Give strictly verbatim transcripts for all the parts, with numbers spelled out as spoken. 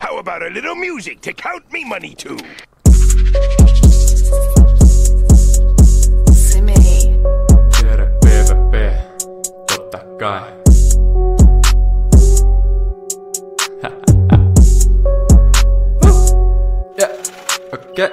How about a little music to count me money to? Simei. Jere P V P, totta kai. Yeah, okei.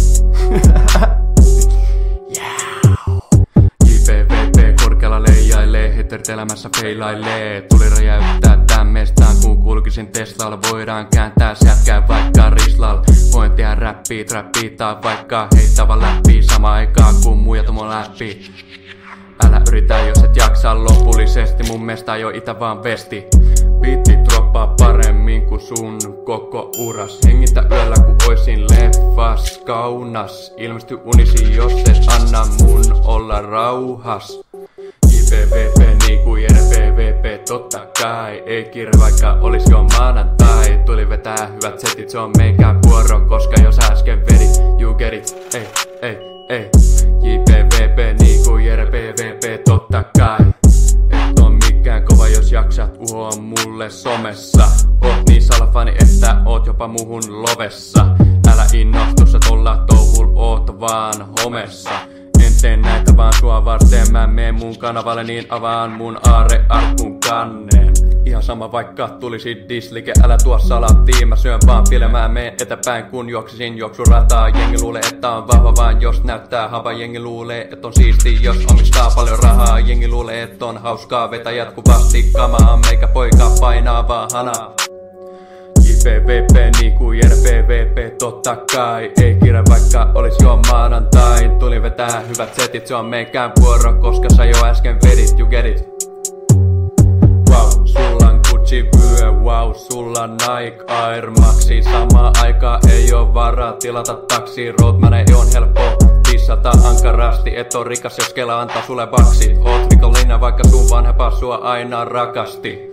J P V P korkealla leijailee, heterit elämässä feilailee. Tuli räjäyttää tän mestaan, kun kulkisin Teslalla. Voidaan kääntää sätkää vaikka rislalla. Voin tehdä räppii, trappii tai vaikka heittävä läpi. Sama aikaa kun muijat on mun läpi. Älä yritä jos et jaksa lopullisesti, mun mielestä jo itä vaan besti. Biitti droppaa paremmin kuin sun koko uras. Hengitä yöllä ku oisin leffas kaunas. Ilmesty unisi jos et anna mun olla rauhas. J P V P niinku Jere P V P, totta kai. Ei kiire vaikka olis jo maanantai. Tuli vetää hyvät setit, se on meikään vuoro. Koska jos äsken vedit, you get it. Ei, ei, ei. J P V P niinku Jere P V P, totta kai. Et on mikään kova jos jaksat uhoa mulle somessa. Oot niin salafani että oot jopa muhun lovessa. Älä innostu sä tolla touhul oot vaan homessa. En tee näitä vaan sua varten, mä meen mun kanavalle niin avaan mun aarrearkun kannen. Ihan sama vaikka tulisi dislike, älä tuo salaattiin, mä syön vaan filemään, meen etäpäin kun juoksisin juoksurataa. Jengi luulee että on vahva vaan jos näyttää hava, jengi luulee että on siisti jos omistaa paljon rahaa. Jengi luulee että on hauskaa vetä jatkuvasti kamaa, meikä poika painaa vaan hanaa. J P V P niinku Jere P V P, totta kai. Ei kiire vaikka olis jo maanantai. Tuli vetää hyvät setit, se on meikään vuoro. Koska sä jo äsken vedit, you get it. Wow, sulla on Gucci vyö, wow, sulla Nike Air Maxi. Samaa aikaa ei oo varaa tilata taksi. Roadman ei on helppo dissata ankarasti. Et on rikas jos Kela antaa sulle baksit. Oot rikollinen vaikka sun vanhempa sua aina rakasti.